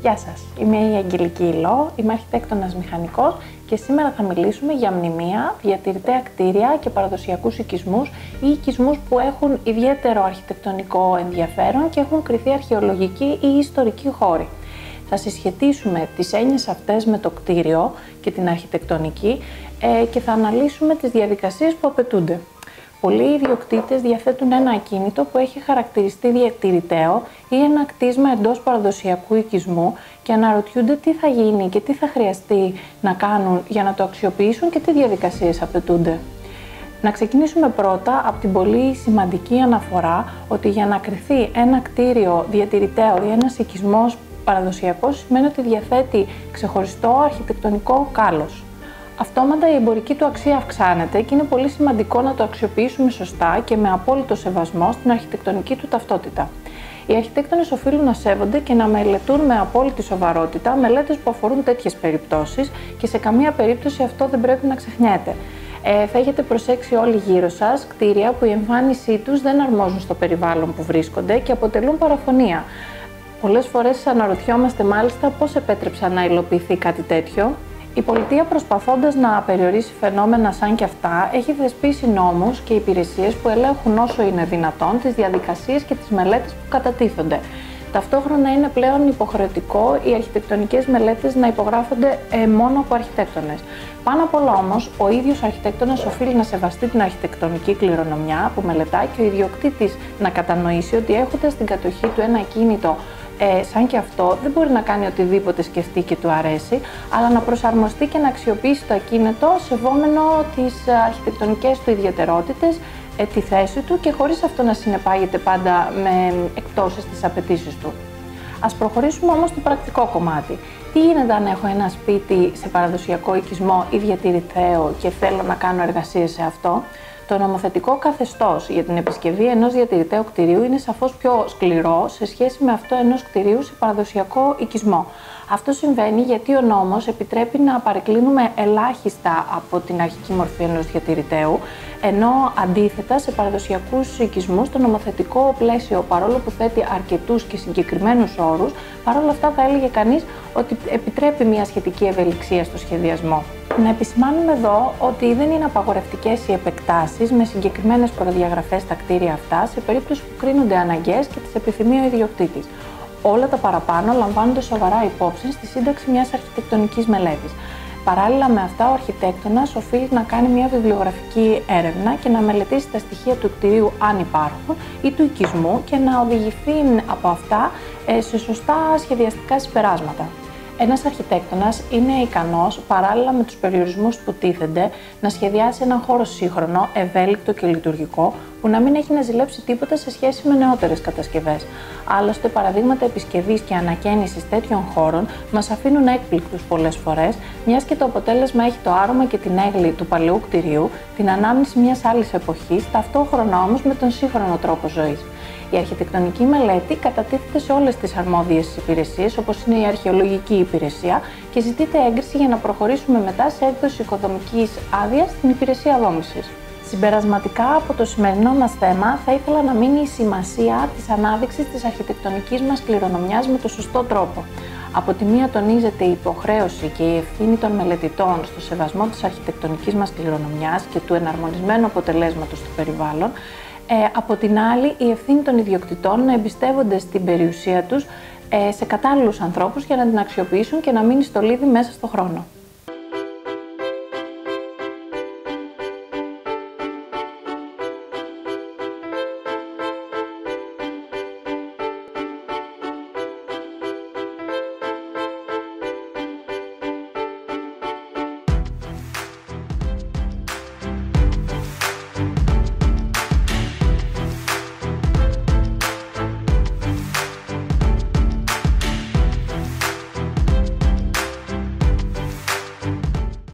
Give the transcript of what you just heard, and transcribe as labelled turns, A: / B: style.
A: Γεια σας, είμαι η Αγγελική Ιλώ, είμαι αρχιτέκτονας μηχανικός και σήμερα θα μιλήσουμε για μνημεία, διατηρητέα κτίρια και παραδοσιακούς οικισμούς ή οικισμούς που έχουν ιδιαίτερο αρχιτεκτονικό ενδιαφέρον και έχουν κριθεί αρχαιολογικοί ή ιστορικοί χώροι. Θα συσχετίσουμε τις έννοιες αυτές με το κτίριο και την αρχιτεκτονική και θα αναλύσουμε τις διαδικασίες που απαιτούνται. Πολλοί ιδιοκτήτες διαθέτουν ένα ακίνητο που έχει χαρακτηριστεί διατηρηταίο ή ένα κτίσμα εντός παραδοσιακού οικισμού και αναρωτιούνται τι θα γίνει και τι θα χρειαστεί να κάνουν για να το αξιοποιήσουν και τι διαδικασίες απαιτούνται. Να ξεκινήσουμε πρώτα από την πολύ σημαντική αναφορά ότι για να κριθεί ένα κτίριο διατηρηταίο ή ένας οικισμός παραδοσιακός σημαίνει ότι διαθέτει ξεχωριστό αρχιτεκτονικό κάλος. Αυτόματα η εμπορική του αξία αυξάνεται και είναι πολύ σημαντικό να το αξιοποιήσουμε σωστά και με απόλυτο σεβασμό στην αρχιτεκτονική του ταυτότητα. Οι αρχιτέκτονες οφείλουν να σέβονται και να μελετούν με απόλυτη σοβαρότητα μελέτες που αφορούν τέτοιες περιπτώσεις και σε καμία περίπτωση αυτό δεν πρέπει να ξεχνιέται. Θα έχετε προσέξει όλοι γύρω σας κτίρια που η εμφάνισή τους δεν αρμόζουν στο περιβάλλον που βρίσκονται και αποτελούν παραφωνία. Πολλές φορές αναρωτιόμαστε μάλιστα πώς επέτρεψαν να υλοποιηθεί κάτι τέτοιο. Η πολιτεία, προσπαθώντας να περιορίσει φαινόμενα σαν και αυτά, έχει θεσπίσει νόμους και υπηρεσίες που ελέγχουν όσο είναι δυνατόν τις διαδικασίες και τις μελέτες που κατατίθονται. Ταυτόχρονα είναι πλέον υποχρεωτικό οι αρχιτεκτονικές μελέτες να υπογράφονται μόνο από αρχιτέκτονες. Πάνω απ' όλα όμως, ο ίδιος ο αρχιτέκτονας οφείλει να σεβαστεί την αρχιτεκτονική κληρονομιά που μελετά και ο ιδιοκτήτης να κατανοήσει ότι έχοντας στην κατοχή του ένα ακίνητο σαν και αυτό δεν μπορεί να κάνει οτιδήποτε σκεφτεί και του αρέσει, αλλά να προσαρμοστεί και να αξιοποιήσει το ακίνητο σεβόμενο τις αρχιτεκτονικές του ιδιαιτερότητες, τη θέση του και χωρίς αυτό να συνεπάγεται πάντα με εκπτώσεις στις απαιτήσεις του. Ας προχωρήσουμε όμως στο πρακτικό κομμάτι. Τι γίνεται αν έχω ένα σπίτι σε παραδοσιακό οικισμό ή διατηρηταίο και θέλω να κάνω εργασίες σε αυτό? Το νομοθετικό καθεστώς για την επισκευή ενός διατηρηταίου κτηρίου είναι σαφώς πιο σκληρό σε σχέση με αυτό ενός κτηρίου σε παραδοσιακό οικισμό. Αυτό συμβαίνει γιατί ο νόμος επιτρέπει να παρεκκλίνουμε ελάχιστα από την αρχική μορφή ενός διατηρηταίου, ενώ αντίθετα σε παραδοσιακούς οικισμούς το νομοθετικό πλαίσιο, παρόλο που θέτει αρκετούς και συγκεκριμένους όρους, παρόλα αυτά θα έλεγε κανείς ότι επιτρέπει μια σχετική ευελιξία στο σχεδιασμό. Να επισημάνουμε εδώ ότι δεν είναι απαγορευτικές οι επεκτάσεις με συγκεκριμένες προδιαγραφές στα κτίρια αυτά σε περίπτωση που κρίνονται αναγκαίες και τις επιθυμεί ο ιδιοκτήτης. Όλα τα παραπάνω λαμβάνονται σοβαρά υπόψη στη σύνταξη μιας αρχιτεκτονικής μελέτης. Παράλληλα με αυτά, ο αρχιτέκτονας οφείλει να κάνει μια βιβλιογραφική έρευνα και να μελετήσει τα στοιχεία του κτηρίου αν υπάρχουν ή του οικισμού και να οδηγηθεί από αυτά σε σωστά σχεδιαστικά συμπεράσματα. Ένας αρχιτέκτονας είναι ικανός, παράλληλα με τους περιορισμούς που τίθενται, να σχεδιάσει έναν χώρο σύγχρονο, ευέλικτο και λειτουργικό, που να μην έχει να ζηλέψει τίποτα σε σχέση με νεότερες κατασκευές. Άλλωστε, παραδείγματα επισκευής και ανακαίνησης τέτοιων χώρων μας αφήνουν έκπληκτους πολλές φορές, μιας και το αποτέλεσμα έχει το άρωμα και την έγκλη του παλαιού κτηρίου, την ανάμνηση μιας άλλης εποχής, ταυτόχρονα όμως με τον σύγχρονο τρόπο ζωής. Η αρχιτεκτονική μελέτη κατατίθεται σε όλες τις αρμόδιες υπηρεσίες, όπως είναι η αρχαιολογική υπηρεσία, και ζητείται έγκριση για να προχωρήσουμε μετά σε έκδοση οικοδομικής άδειας στην υπηρεσία δόμησης. Συμπερασματικά από το σημερινό μας θέμα, θα ήθελα να μείνει η σημασία της ανάδειξης της αρχιτεκτονικής μας κληρονομιάς με το σωστό τρόπο. Από τη μία τονίζεται η υποχρέωση και η ευθύνη των μελετητών στο σεβασμό της αρχιτεκτονικής μας κληρονομιάς και του εναρμονισμένου αποτελέσματος του περιβάλλον. Από την άλλη, η ευθύνη των ιδιοκτητών να εμπιστεύονται στην περιουσία τους σε κατάλληλους ανθρώπους για να την αξιοποιήσουν και να μείνει στολίδι μέσα στο χρόνο.